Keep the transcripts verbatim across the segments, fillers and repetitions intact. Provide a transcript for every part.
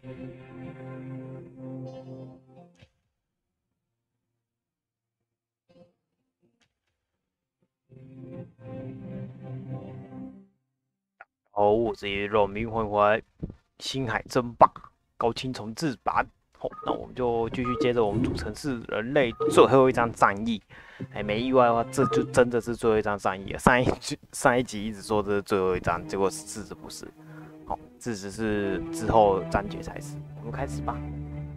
好，我是肉迷魂环星海争霸高清重置版。好，那我们就继续接着我们主城市人类最后一张战役。哎，没意外的话，这就真的是最后一张战役了。上一集上一集一直说这是最后一张，结果事实不是。好，事实是之后章节才是。我们开始吧。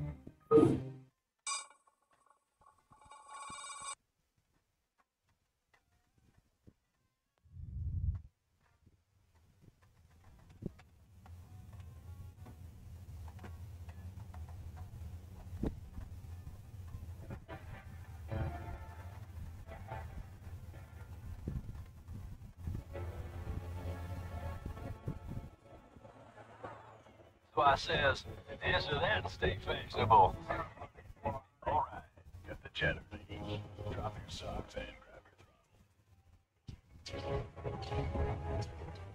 Why says answer that and stay fashionable. All right, got the cheddar beans. Drop your socks and grab your throttle.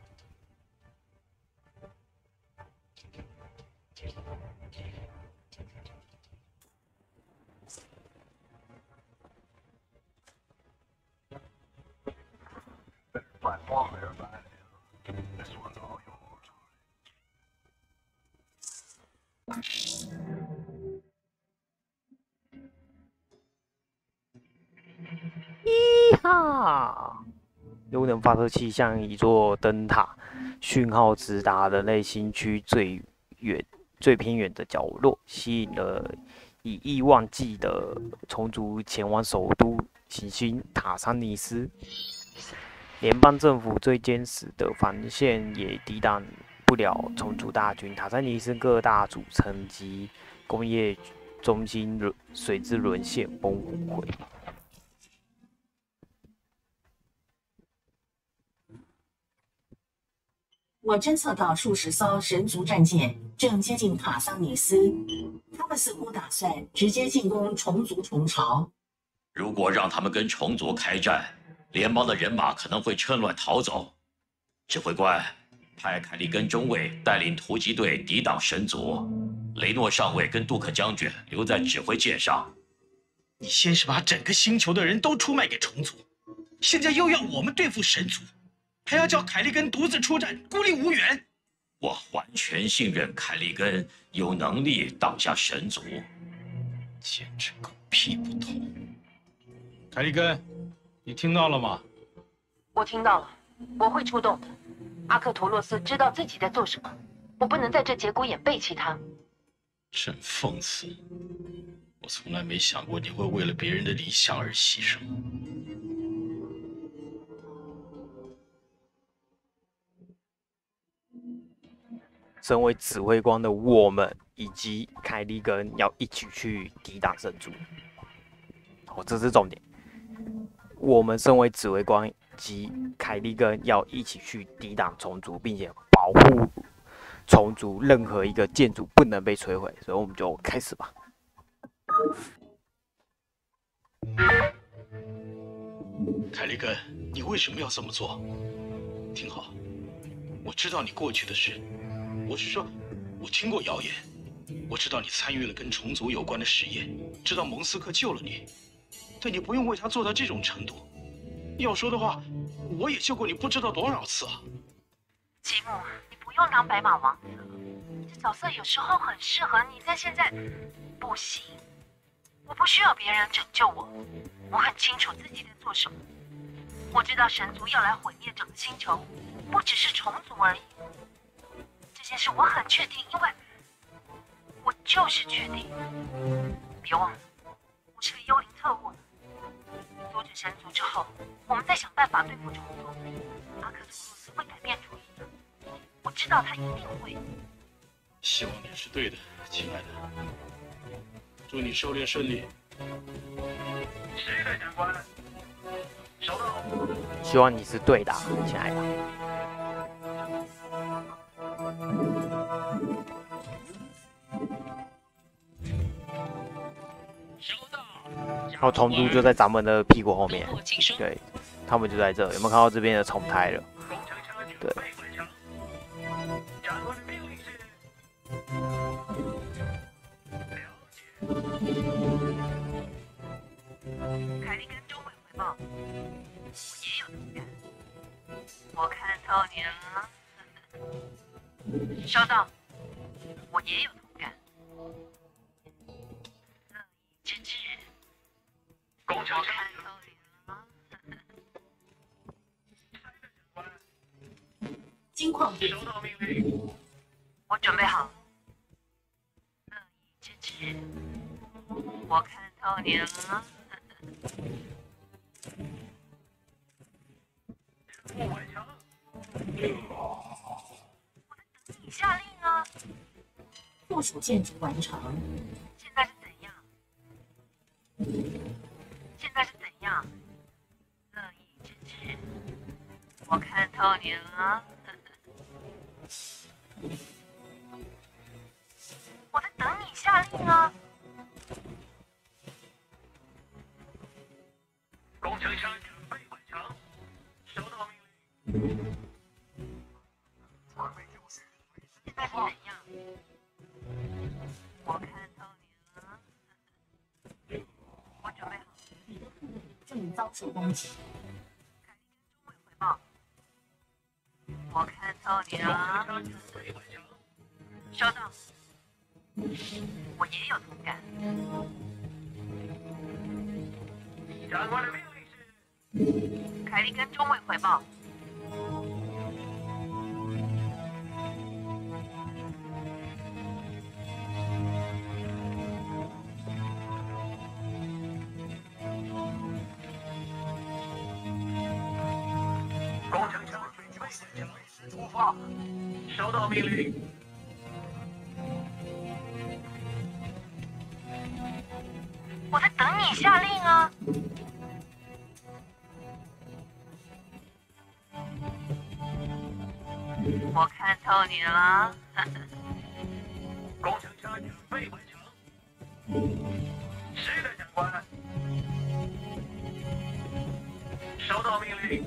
Better platform there, buddy. This one's all yours. 一哈！优能发射器像一座灯塔，讯号直达人类新区最远、最偏远的角落，吸引了以亿万计的虫族前往首都行星塔桑尼斯。联邦政府最坚实的防线也抵挡不了虫族大军。塔桑尼斯各大主城及工业中心随之沦陷崩溃。 我侦测到数十艘神族战舰正接近塔桑尼斯，他们似乎打算直接进攻虫族虫巢。 如果让他们跟虫族开战，联邦的人马可能会趁乱逃走。指挥官，派凯利根中尉带领突击队抵挡神族，雷诺上尉跟杜克将军留在指挥舰上。 你先是把整个星球的人都出卖给虫族，现在又要我们对付神族。还要叫凯利根独自出战，孤立无援。 我完全信任凯利根有能力挡下神族， 简直狗屁不通。凯利根，你听到了吗？ 我听到了，我会出动的。阿克图洛斯知道自己在做什么，我不能在这节骨眼背弃他。 真讽刺！我从来没想过你会为了别人的理想而牺牲。 身为指挥官的我们以及凯利根要一起去抵挡神族。哦，这是重点。我们身为指挥官及凯利根要一起去抵挡虫族，并且保护虫族任何一个建筑不能被摧毁。所以我们就开始吧。 凯利根，你为什么要这么做？听好，我知道你过去的事。我是说，我听过谣言，我知道你参与了跟虫族有关的实验，知道蒙斯克救了你，但你不用为他做到这种程度。要说的话，我也救过你不知道多少次啊。 吉姆，你不用当白马王子了，这角色有时候很适合你，但现在不行。我不需要别人拯救我，我很清楚自己在做什么。我知道神族要来毁灭整个星球，不只是虫族而已。这件事我很确定，因为我就是确定。别忘了，我是个幽灵特务。阻止神族之后，我们再想办法对付虫族。阿克图洛斯会改变主意的，我知道他一定会。 希望你是对的，亲爱的。祝你狩猎顺利。 是的，长官。收到。 希望你是对的，亲爱的。然后虫族就在咱们的屁股后面，对，他们就在这，有没有看到这边的虫胎了？对。 我看透你了。收到，我也有同感。乐意之至， 工程我看透你了。 金矿部收到命令。 我准备好。乐意之至，我看透你了。 不顽强。 你下令啊！ 附属建筑完成。 现在是怎样？现在是怎样？乐意之至，我看透你了。我在等你下令啊！ 工程车准备完成。收到命令。准备就绪。 现在是怎样？我看透你了。我准备好。 正遭受攻击。 凯莉跟中尉汇报。我看透你了。 工程车准备完成。 收到。我也有同感。 长官的命令是。 凯莉跟中尉汇报。 工程车准备完成。出发。收到命令。 我在等你下令啊！我看透你了。 工程车准备完成。是的，长官。收到命令。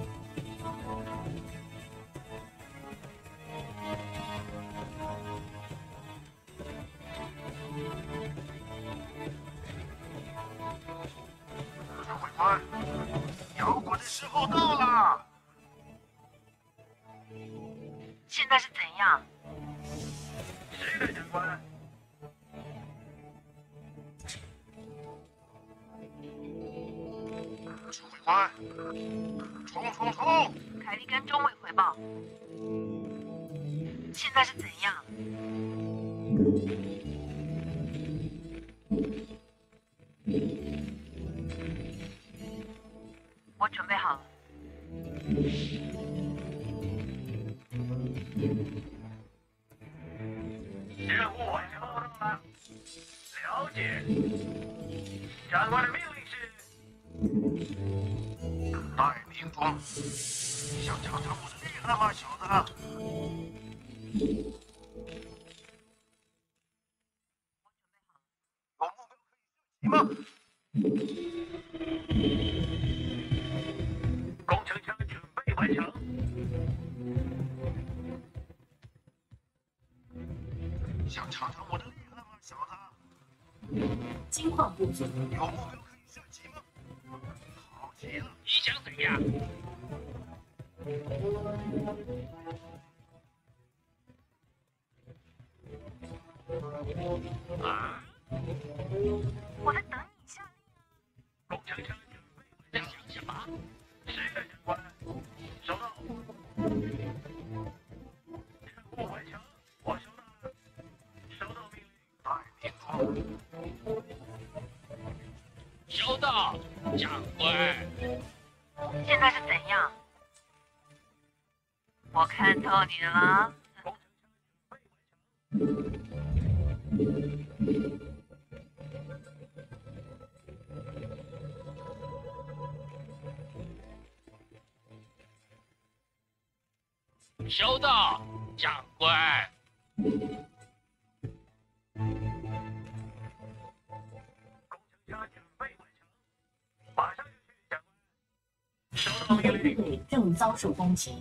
指挥官，摇滚的时候到了。 现在是怎样？ 是的，长官。指挥官，冲冲冲！ 凯莉跟中尉汇报。现在是怎样？我准备好了。 任务完成了。了解。长官的命令是。带兵装。想尝尝我的厉害吗，小子？有目标可以射击吗？工程车准备完成。想尝尝我的厉害吗，小子？ 金矿部组有目标可以射击吗？好极了，你想怎样？啊！ 我在等你下令。 工程车准备完成。想什么？是的，长官。收到。任务完成。我收到了。收到命令。带兵装。 收到，长官。 现在是怎样？我看透你了。 收到，长官。 工程车准备完成，马上就去，长官。收到命令。 正遭受攻击。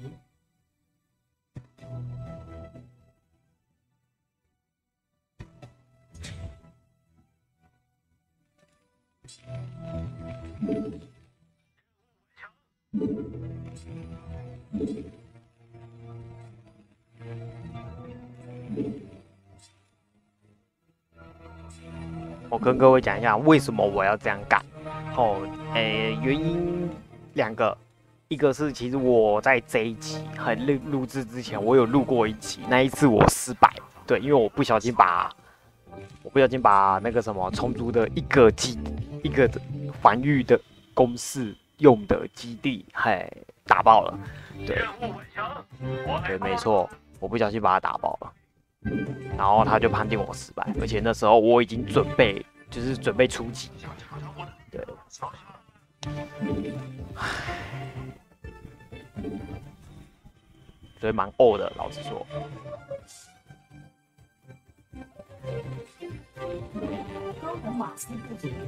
我跟各位讲一下为什么我要这样干。哦，诶，原因两个，一个是其实我在这一集很录录制之前，我有录过一集，那一次我失败，对，因为我不小心把，我不小心把那个什么虫族的一个基一个防御的公式用的基地，嘿，打爆了，对，对，没错，我不小心把它打爆了。然后他就判定我失败，而且那时候我已经准备，就是准备出击，对，所以蛮呕的，老实说。 高等瓦斯部组，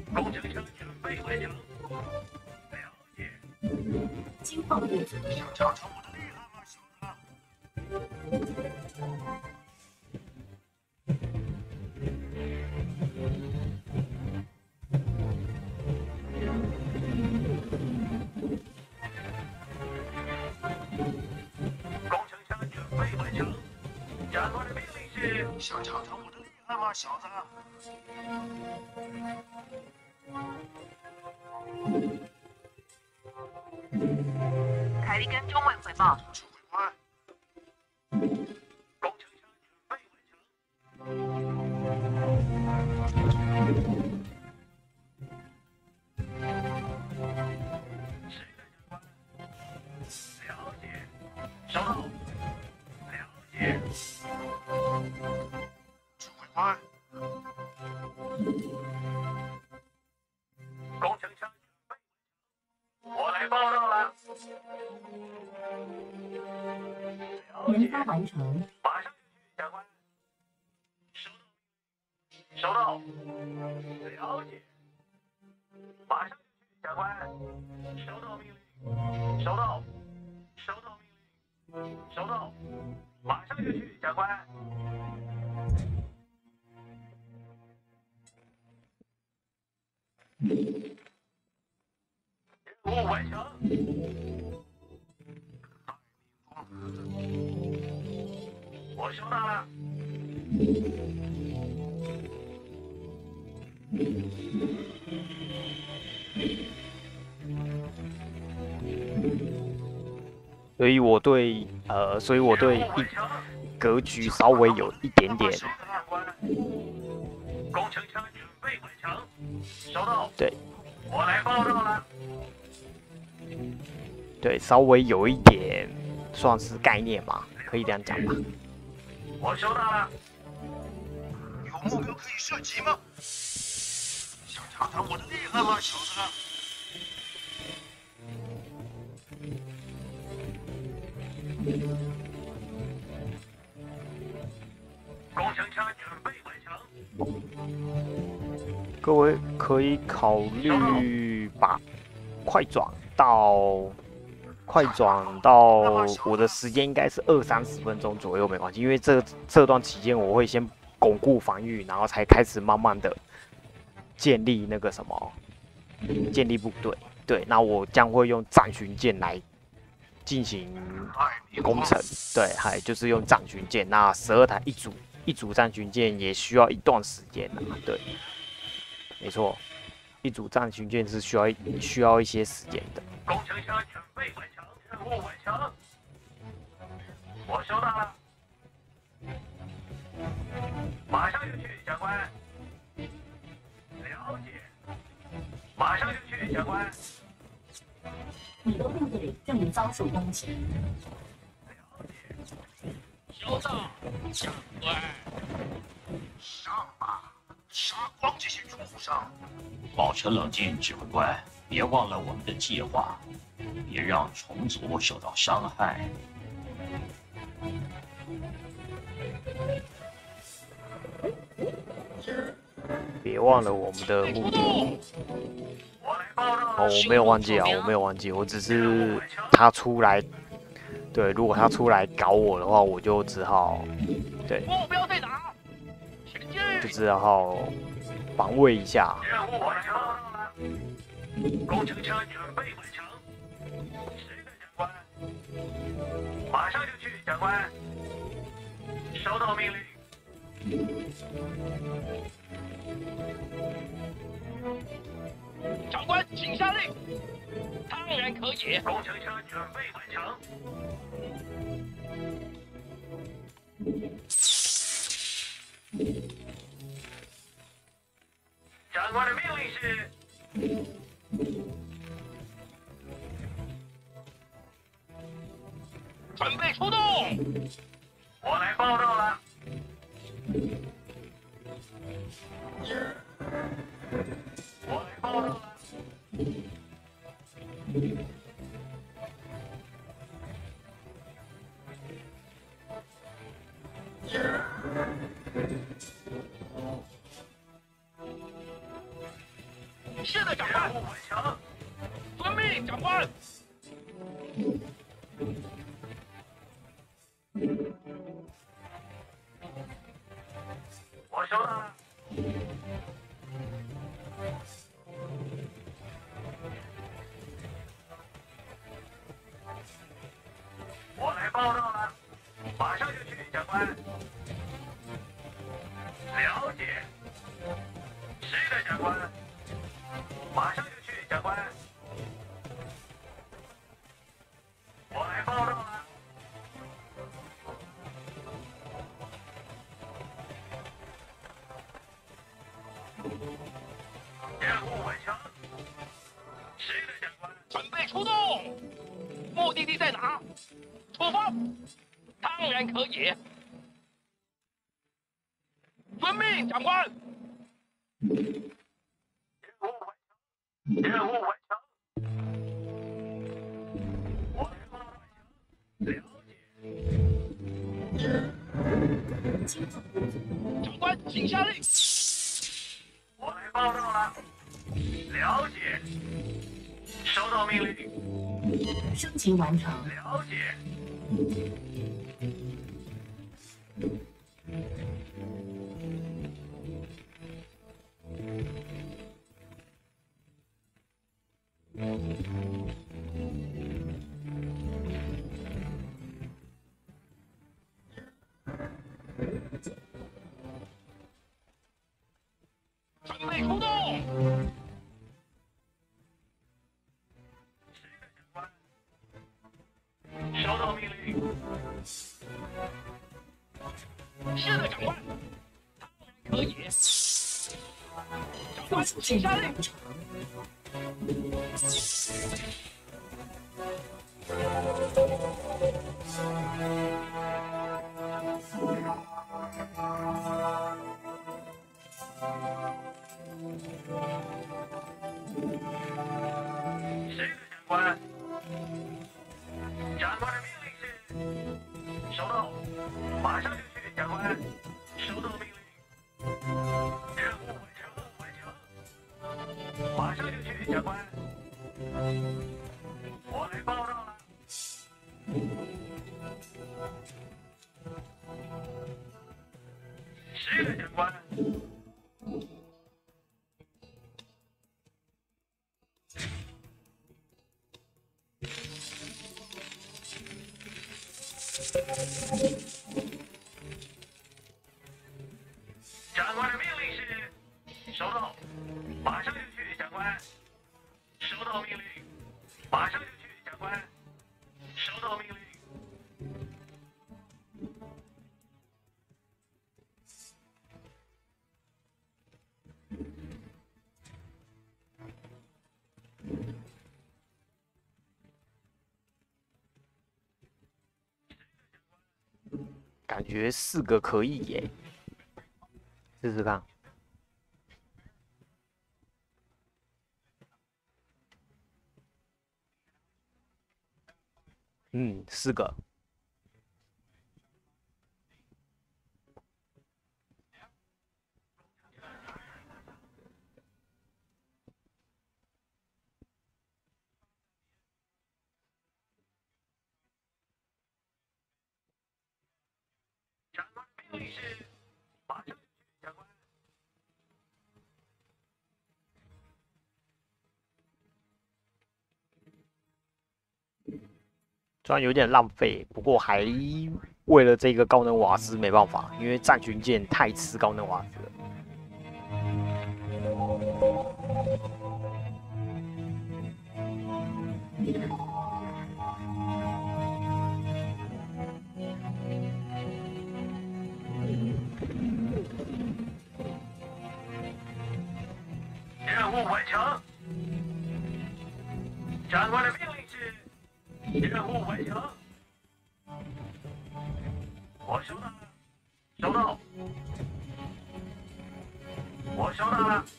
金矿部组， 想尝尝我的厉害吗，小子？ 凯莉跟中尉回报， 指挥官，工程枪准备完成。谁在长官？了解，收到。了解。指挥官，工程枪准备完成，我来报道了。 研发完成， 马上就去，长官。收到。收到。了解。马上就去，长官。收到命令。收到。收到命令。收到。马上就去，长官。任务完成。我收到了。 所以我对呃，所以我对一格局稍微有一点点， 工程枪准备完成，收到。 对， 我来报道了。 对，稍微有一点算是概念嘛，可以这样讲吧。 我收到了。有目标可以射击吗？想尝尝我的厉害吗，小子？工程枪准备完成。 各位可以考虑把快转到快转到我的时间应该是二三十分钟左右，没关系，因为这这段期间我会先巩固防御，然后才开始慢慢的建立那个什么建立部队。对，那我将会用战巡舰来进行工程。对，还就是用战巡舰，那十二台一组。一组战巡舰也需要一段时间啊，对，没错，一组战巡舰是需要需要一些时间的。 工程枪准备完成，任务完成。我收到了，马上就去，长官。了解，马上就去，长官。 你的部队正遭受攻击。 收到，长官。上吧，杀光这些畜生！ 保持冷静，指挥官，别忘了我们的计划，别让虫族受到伤害。 别忘了我们的目的。哦，我没有忘记啊，我没有忘记，我只是他出来。对，如果他出来搞我的话，我就只好，对， 目标在哪？前进！ 就只好防卫一下。 任务完成了，工程车准备完成。谁的长官？马上就去，长官。收到命令。 长官，请下令。当然可以。 工程车准备完成。长官的命令是。 准备出动。 我来报道了。我来报道了。 是的，长官。 任务完成。 遵命，长官。 我收到了。我来报道了，马上就去，长官。了解。是的，长官。马上就去，长官。我来报道了。任务完成。是的，长官。 准备出动。目的地在哪？出发。当然可以。遵命，长官。 任务完成。我来报道。了解。 长官，请下令。 我来报道了。了解。收到命令。 升级完成。 了解。 准备出动。 收到命令。 是的，长官。当然可以。长官，请下令。 是的，长官。长官的命令是。收到。马上就去，长官。收到命令。任务完成，完成。马上就去，长官。我来报道了。是的，长官。长官的命令是。收到。马上就去，长官。收到命令。马上就去，长官。收到命令。 感觉四个可以耶，试试看。嗯，四个。 长官的命令是。马上就去，长官。 虽然有点浪费，不过还为了这个高能瓦斯没办法，因为战巡舰太吃高能瓦斯了。 任务完成。长官的命令是任务完成。我收到了，收到。我收到了。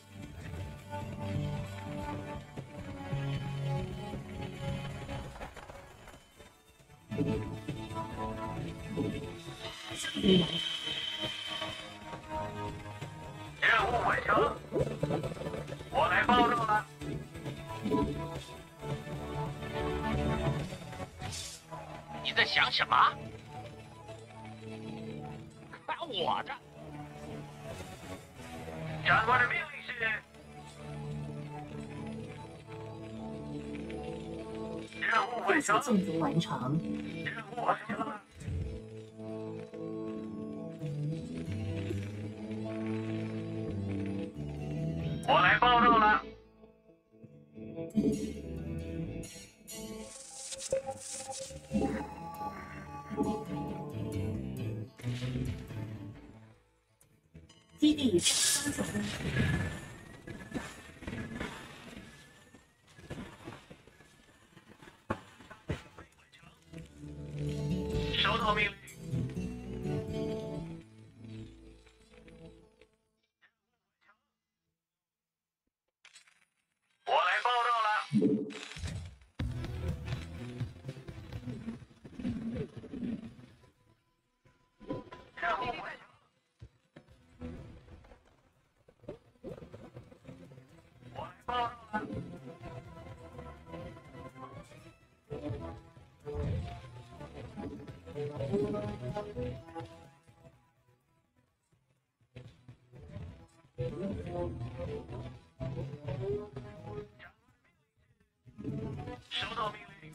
任务完成。我来报道了。 你在想什么？看我的！ 长官的命令是任务完成。 建筑完成。 任务完成了。我来报道了。 基地上手。 收到命令。我来报道了。任务完成。我来报道了。收到命令。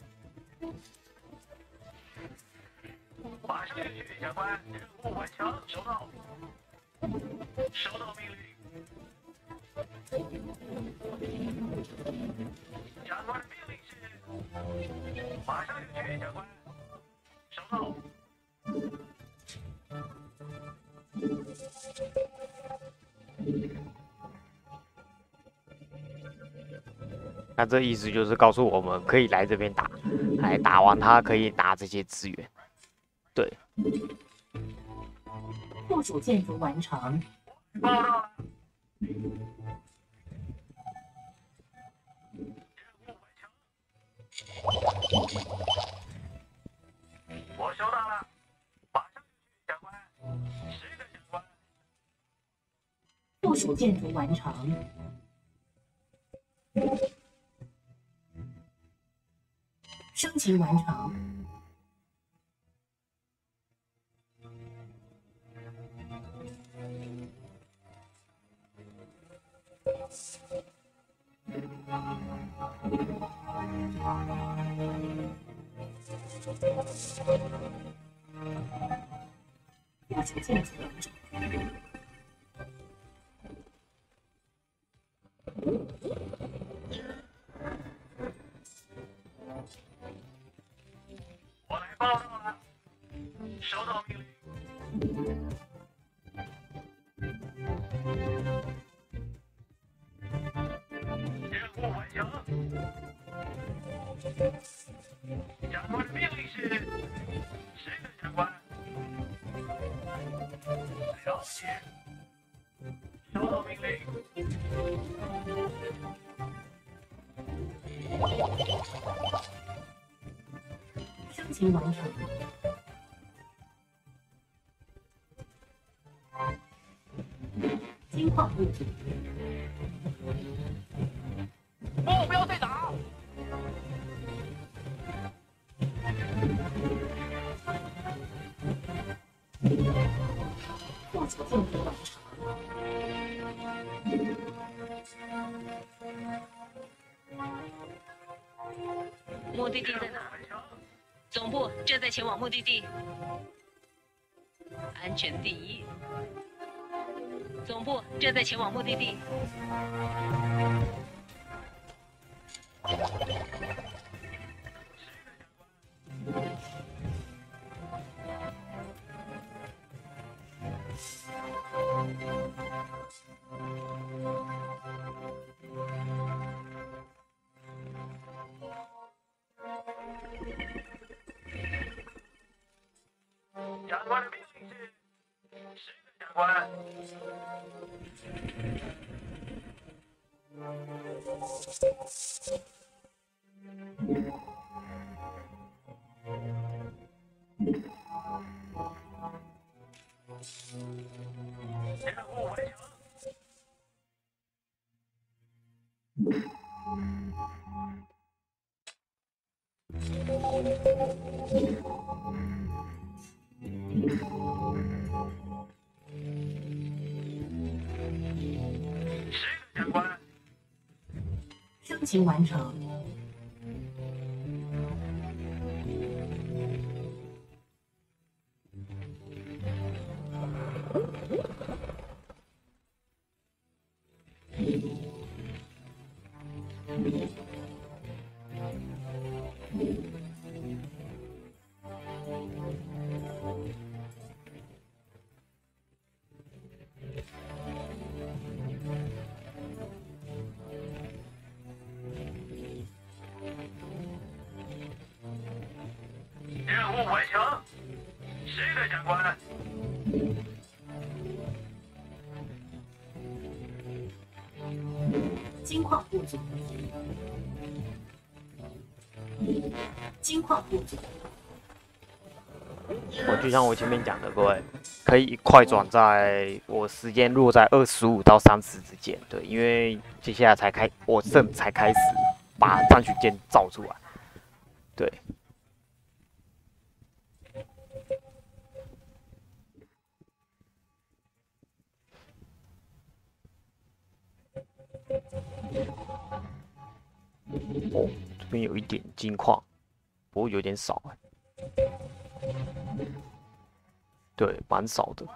马上就去，长官。任务完成。收到。收到命令。长官的命令是马上就去，长官。收到。 那这意思就是告诉我们可以来这边打，来打完他可以拿这些资源。对。 部署建筑完成。 报道了。我收到了，马上就去，长官。是的，长官。 部署建筑完成。升级完成。部署建筑完成。 我来报道了，收到命令。任务完成。长官的命令是？是的，长官。了解。收到命令。 升级完成。金矿部组。 目标在哪？ 部署建筑完成。 目的地在哪？总部正在前往目的地。 安全第一。总部正在前往目的地。 长官的命令是谁的长官？任务完成。谁的长官？ 升级完成。 任务完成。谁的长官？ 金矿不足。金矿不足。 我就像我前面讲的，各位可以快转在我时间落在二十五到三十之间，对，因为接下来才开，我正才开始把战取键造出来，对。哦，这边有一点金矿，不过有点少哎。对，蛮少的。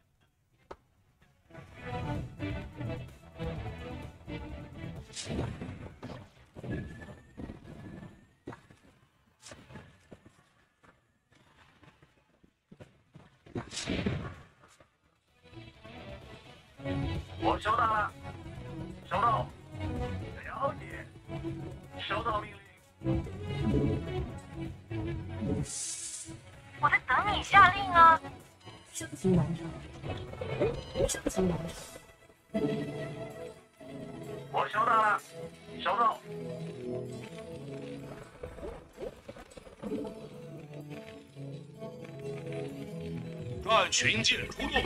我收到了，收到，了解，收到命令。 我在等你下令啊！ 升级完成。升级完成。 我收到了，收到。 断群箭出动。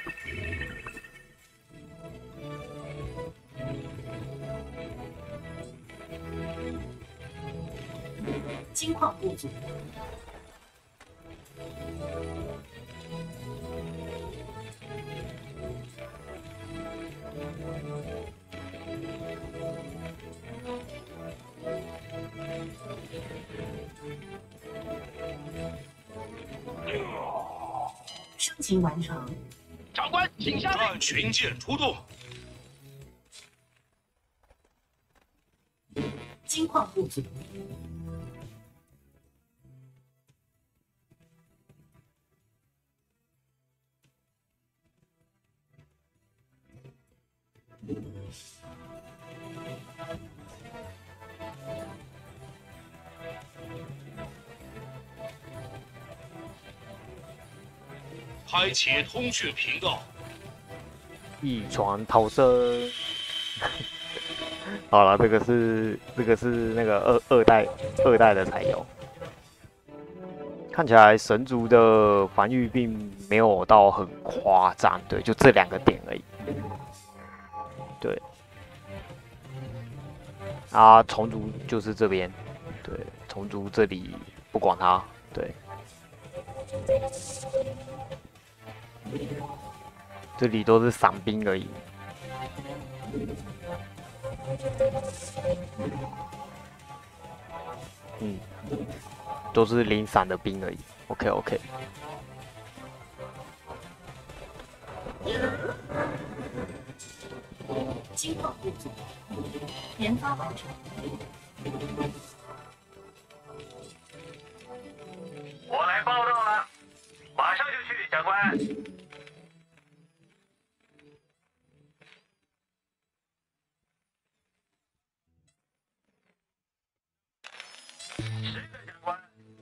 金矿不足。升级完成。 长官，请下令。 断群箭出动。 金矿不足。 开启通讯频道。 一船逃生。好了，这个是这个是那个二二代二代的才有。看起来神族的防御并没有到很夸张，对，就这两个点而已。对。啊，虫族就是这边，对，虫族这里不管它，对。这里都是伞兵而已。嗯，都是零散的兵而已。OK OK。 金矿不足，研发完成。 我来报道了，马上就去，长官。是的，长官。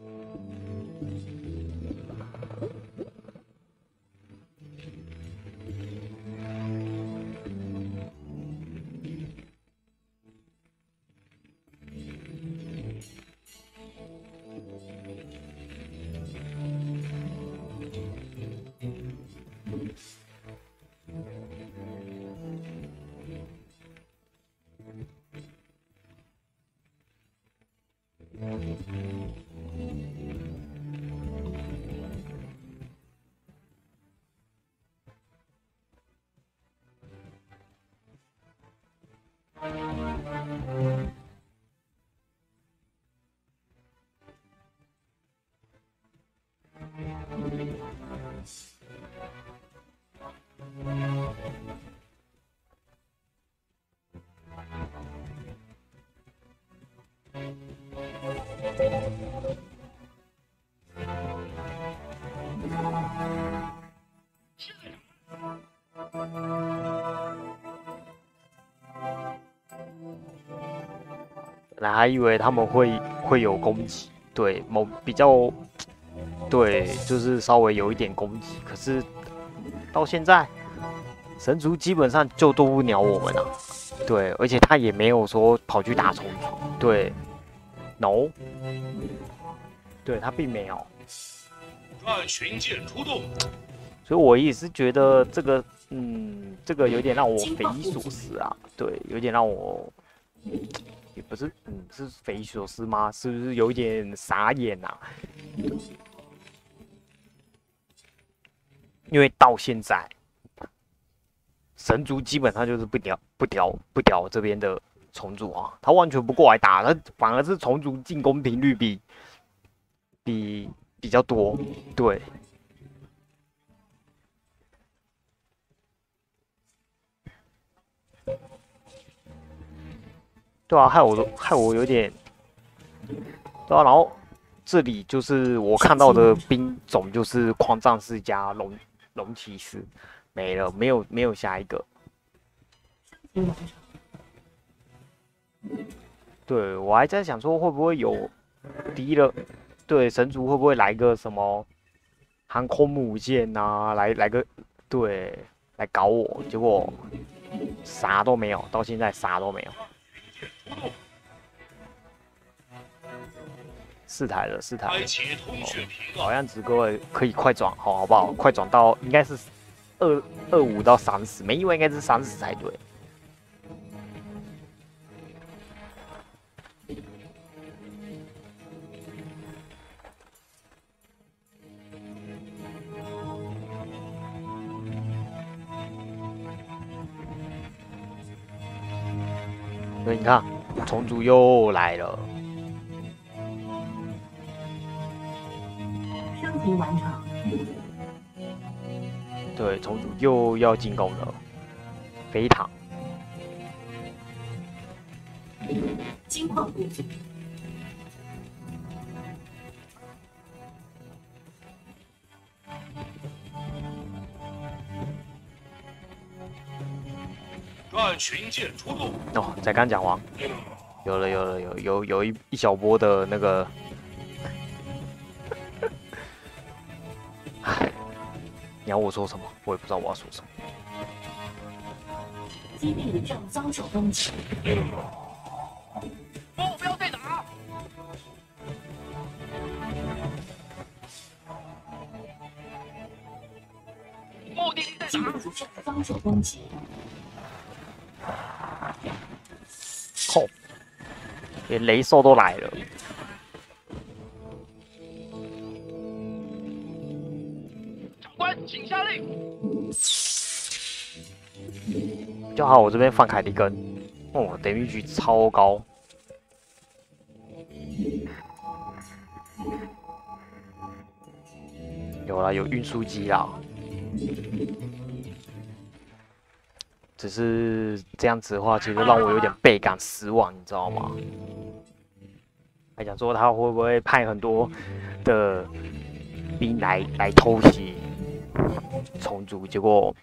本来还以为他们会会有攻击，对某比较，对，就是稍微有一点攻击，可是到现在神族基本上就都不鸟我们啊，对，而且他也没有说跑去打虫族，对 ，no， 对他并没有。 让群舰出动。 所以我也是觉得这个，嗯，这个有点让我匪夷所思啊，对，有点让我，也不是，嗯，是匪夷所思吗？是不是有一点傻眼啊？因为到现在，神族基本上就是不屌不屌不屌这边的虫族啊，他完全不过来打，他反而是虫族进攻频率比比比较多，对。对啊，害我都害我有点，对啊，然后这里就是我看到的兵种就是狂战士加龙龙骑士，没了，没有没有下一个。对，我还在想说会不会有敌人，对神族会不会来个什么航空母舰啊，来来个对来搞我，结果啥都没有，到现在啥都没有。四台了，四台了。好样子，各位可以快转，好好不好？快转到应该是二二五到三十，没意外应该是三十才对。所以你看，虫族又来了。 升级完成。 对，虫族又要进攻了。飞塔。 金矿不足。 让群舰出动。 哦，才刚讲完，有了有了有有有一一小波的那个，你要我说什么？我也不知道我要说什么。 基地正遭受攻击。 目标在哪？目的地在哪？ 基地正遭受攻击。 吼！连雷兽都来了。 长官，请下令。 就好，我这边放凯迪根，哦，等于局超高。有啦，有运输机啦。 只是这样子的话，其实让我有点倍感失望，你知道吗？还想说他会不会派很多的兵来来偷袭虫族，结果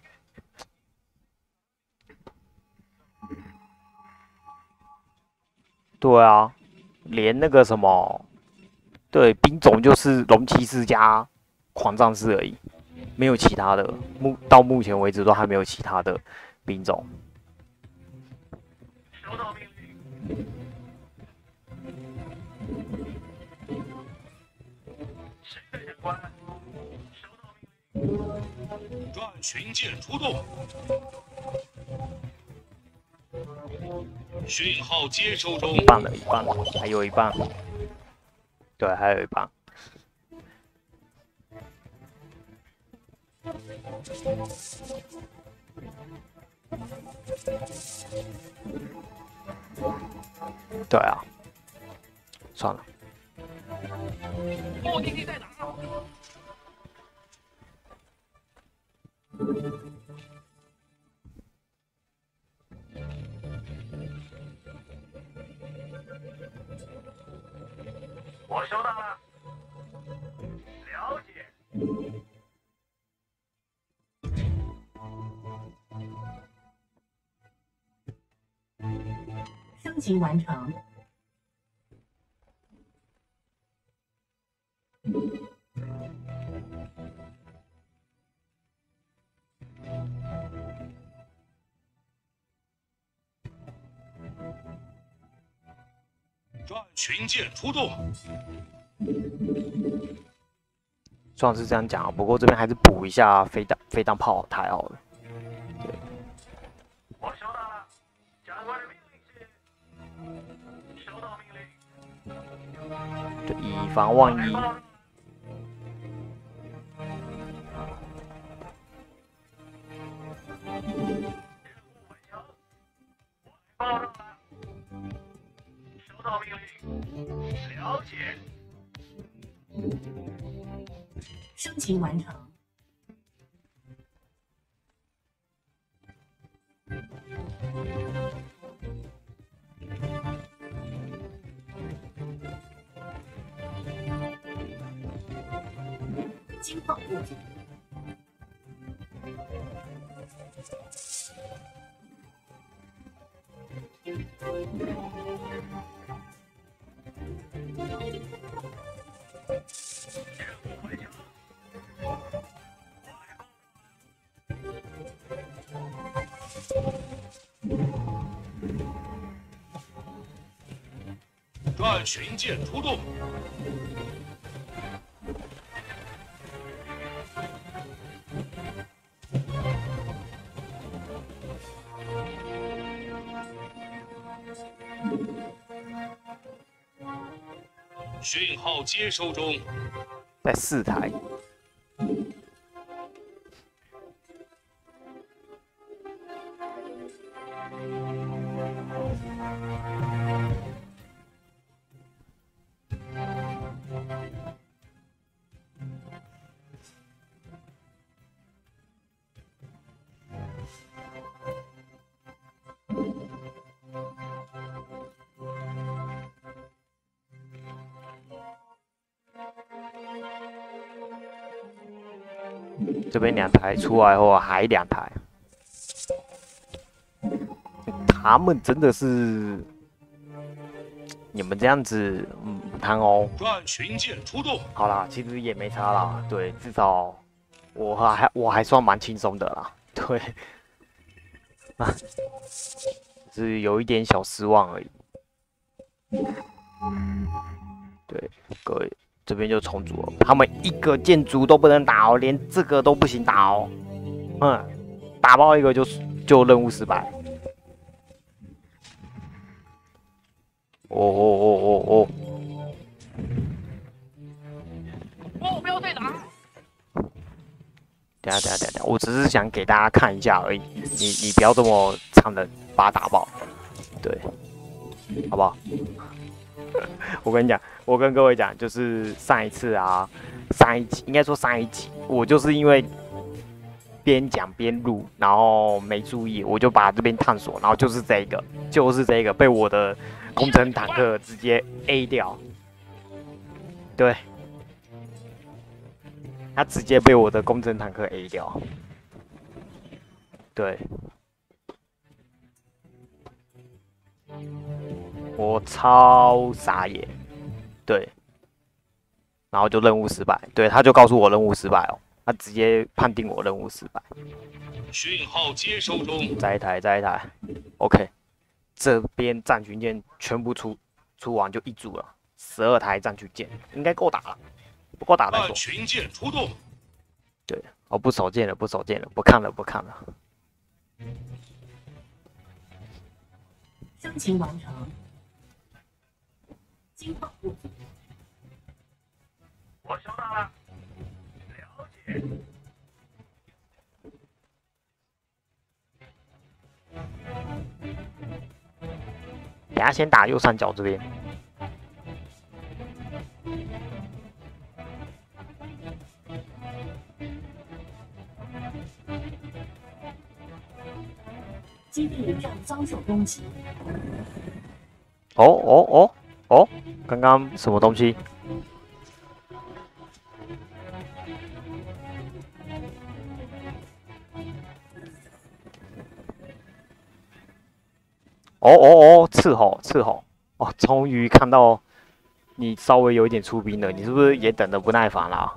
对啊，连那个什么，对兵种就是龙骑士加狂战士而已，没有其他的。目到目前为止都还没有其他的兵种。 收到命令。谁在长官？收到命令。 转巡舰出动。讯号接收中。 一半了，一半了，还有一半。对，还有一半。对啊，算了。 目的地在哪？我收到了，了解。 升级完成。 转巡舰出动。 虽然是这样讲，不过这边还是补一下飞弹飞弹炮太好了。对， 我收到了，长官的命令是。收到命令。 对，以防万一。 报上了，收到命令，了解。 升级完成。金炮布局。 转巡舰出动。讯号接收中。 在四台。这边两台出来后还两台，他们真的是你们这样子，嗯，贪哦。 转巡舰出动。 好啦，其实也没差啦，对，至少我还我还算蛮轻松的啦，对，啊，只是有一点小失望而已。对，各位。这边就重组了，他们一个建筑都不能打哦，连这个都不行打哦。嗯，打爆一个就就任务失败。哦哦哦哦哦！ 目标在哪？ 等下等下等下，我只是想给大家看一下而已，你你不要这么残忍把它打爆，对，好不好？我跟你讲，我跟各位讲，就是上一次啊，上一集应该说上一集，我就是因为边讲边录，然后没注意，我就把这边探索，然后就是这个，就是这个被我的工程坦克直接 A 掉，对，他直接被我的工程坦克 A 掉，对，我超傻眼，对。然后就任务失败，对，他就告诉我任务失败哦，他直接判定我任务失败。 讯号接收中， 再一台，再一台 ，OK， 这边战群舰全部出出完就一组了，十二台战群舰应该够打了，不够打再说。 战群舰出动， 对，哦，不守舰了，不守舰了，不看了，不看了。 升级完成，金矿部组。 我收到了，了解。 等下先打右上角这边。 基地正遭受攻击。 哦哦哦哦，刚刚什么东西？哦哦哦，伺候伺候哦，终于看到你稍微有一点出兵了，你是不是也等得不耐烦啦？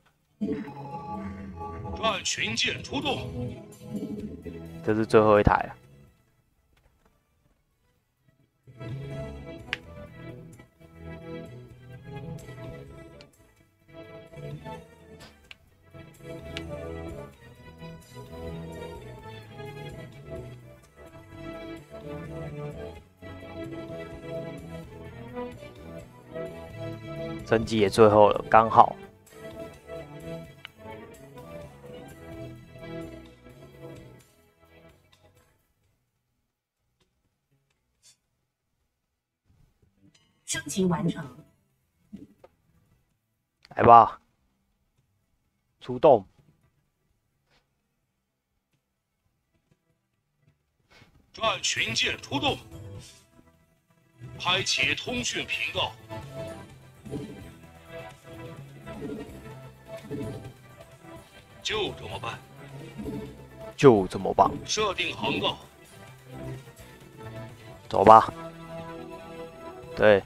战群舰出动， 这是最后一台了。升级也最后了，刚好。 升级完成， 来吧，出动！ 战群舰出动，开启通讯频道。就这么办， 就这么办， 设定航道， 走吧。对。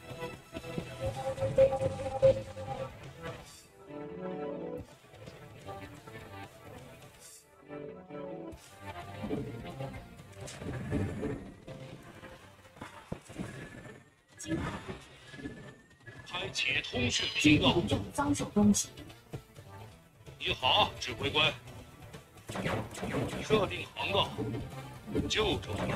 开启通讯基频道。 地正遭受攻击。 你好，指挥官。设定航道，就这么办。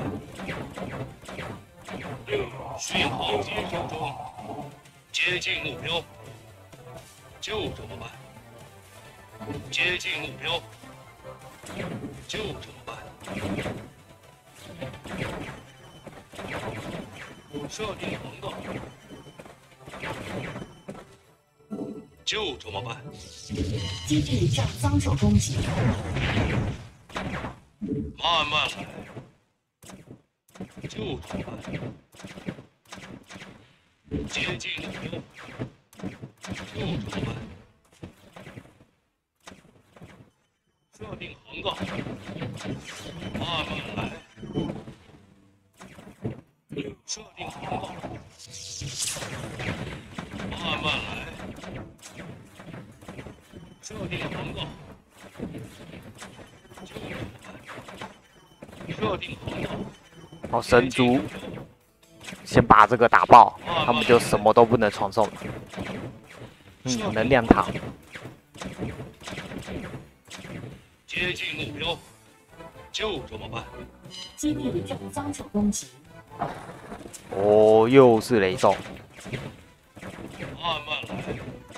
讯号接收中，接近目标，就这么办。接近目标，就这么办。设定航道，就这么办。 基地正遭受攻击。 慢慢来，就这么办。接近目标，就这么办。设定航道，慢慢来。设定航道，慢慢来。设定航道，就这么办。设定航道。 好，神族先把这个打爆，他们就什么都不能传送了。嗯，能量塔。 接近目标，就这么办。 基地正遭受攻击。 哦，又是雷兽。 慢慢来。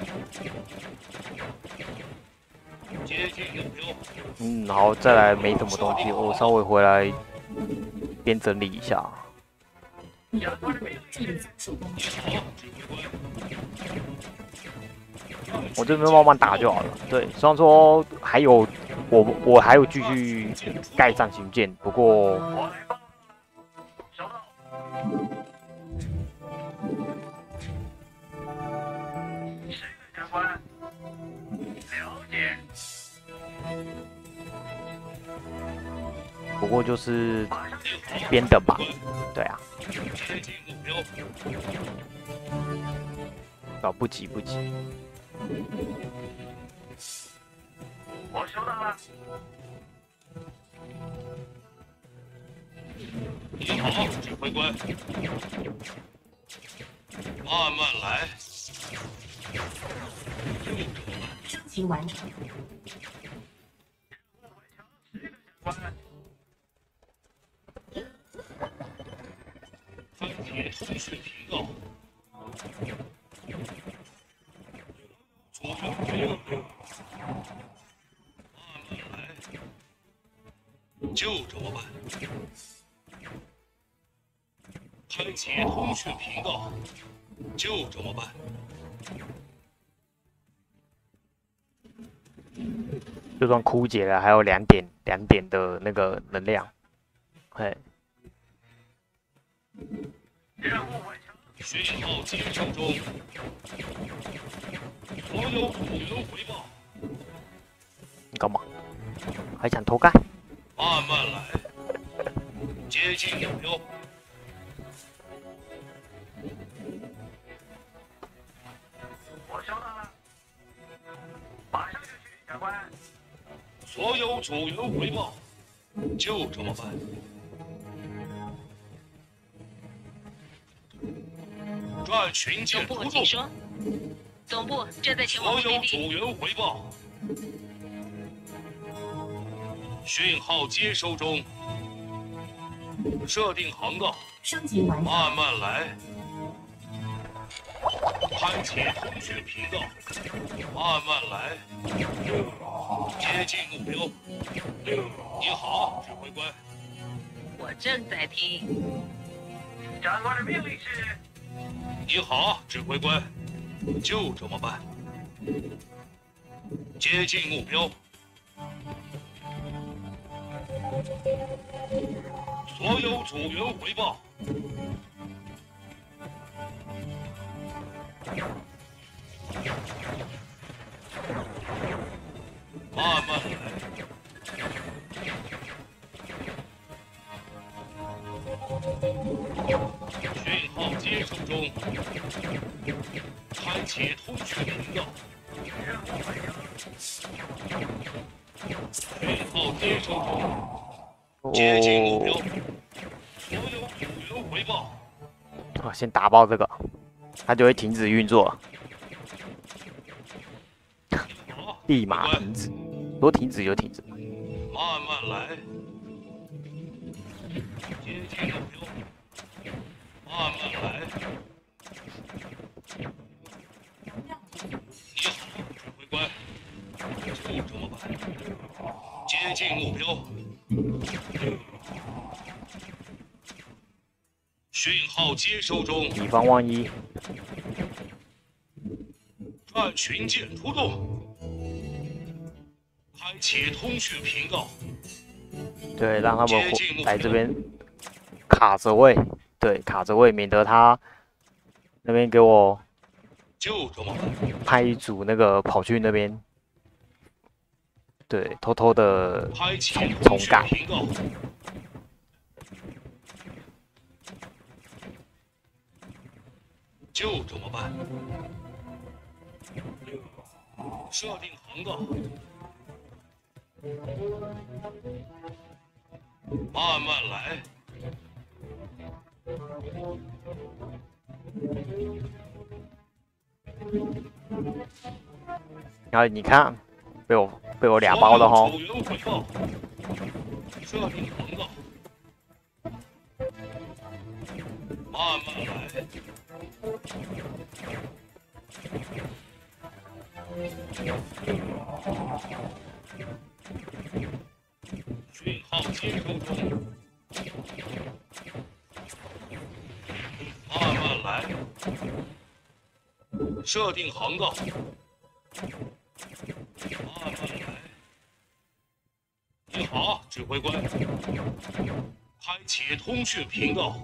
接近目标。 嗯，好，再来没什么东西，我稍微回来边整理一下。 正遭受攻击。 我这边慢慢打就好了。对，虽然说还有我我还有继续盖杖形剑，不过我来帮你。收到。是的，长官。了解。 不过就是边等吧，对啊， 接近目标。 哦，不急不急。 我收到了。 你好，指挥官。慢慢来。 升级完成。 番茄通讯频道。左右左右。慢慢来。就这么办。开启通讯频道。就这么办。 就算枯竭了，还有两点两点的那个能量，嘿。 任务完成。 讯号接收中。所有组员回报。 你干嘛？还想偷盖？ 慢慢来。接近目标。 我收到了。马上就去，长官。 所有组员回报。就这么办。转巡舰总部， 突动。 请说。总部正在前往所有组目的地。 员回报。讯号接收中。设定航道。 升级完成。 慢慢来。开启通讯频道。慢慢来。接近目标。你好，指挥官。 我正在听。 长官的命令是。 你好，指挥官。就这么办。接近目标。所有组员回报。慢慢来。讯号接收中。开启通讯频道。讯号接收中。接近目标。所有组员回报。 啊，先打爆这个，它就会停止运作， 好， 立马停止，说停止就停止。 慢慢来。接近目标。慢慢来。你好，指挥官。就这么办。接近目标。讯号接收中。 以防万一。 转巡舰出动。开启通讯频道。 对，让他们接近目标来这边卡着位，对，卡着位，免得他那边给我就这么办。 派一组那个跑去那边，对，偷偷的开启重通讯重盖。 频道。就这么办。设定航道。慢慢来。 然后你看，被我被我俩包了哈所。有组员回报。设定航道。慢慢来。讯号接收中。慢慢来。设定航道。慢慢来。 听好，指挥官，开启通讯频道，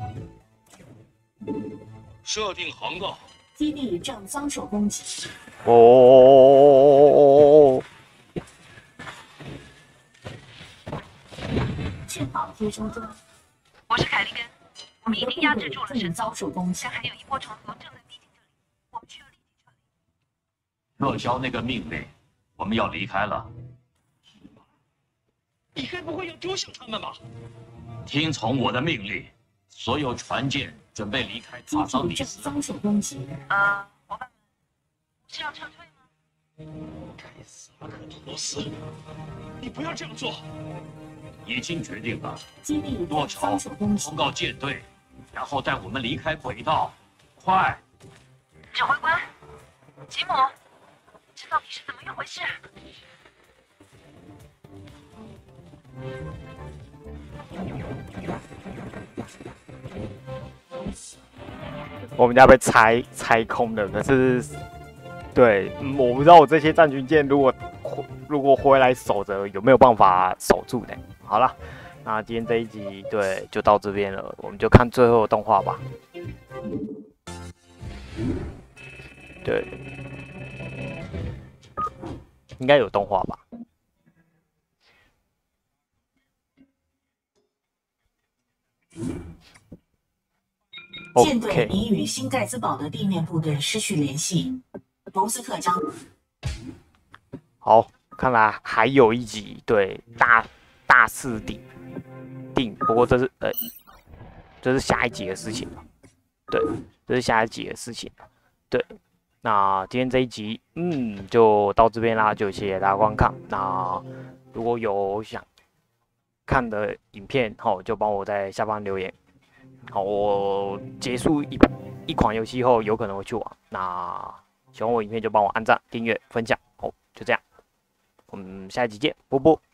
设定航道。 基地正遭受攻击。 哦， 讯号接收中。 我是凯利根，我们已经压制住了正神遭受攻击但。还有一波虫族正在逼近这里，我们需要立即撤离。 撤销那个命令，我们要离开了。 你该不会要丢下他们吧？ 听从我的命令，所有船舰准备离开基塔桑地尼斯。 正遭受攻击。 呃，伙伴们，是要撤退吗？ 该死，马可托斯，你不要这样做！ 已经决定了， 基地落正遭潮受攻击通。告舰队，然后带我们离开轨道。快！ 指挥官，吉姆，这到底是怎么一回事？ 我们家被拆拆空了，可是，对，嗯我不知道我这些战军舰如果回如果回来守着，有没有办法守住呢？好了，那今天这一集对就到这边了，我们就看最后的动画吧。对，应该有动画吧。 舰队 OK， 已与新盖兹堡的地面部队失去联系。博斯克将好，看来还有一集，对，大大肆顶顶，不过这是呃，这是下一集的事情了，对，这是下一集的事情了，对。那今天这一集，嗯，就到这边啦，就谢谢大家观看。那如果有想看的影片，好，就帮我在下方留言。好，我结束一一款游戏后，有可能会去玩。那喜欢我影片就帮我按赞、订阅、分享。好，就这样，我们下一集见，啵啵。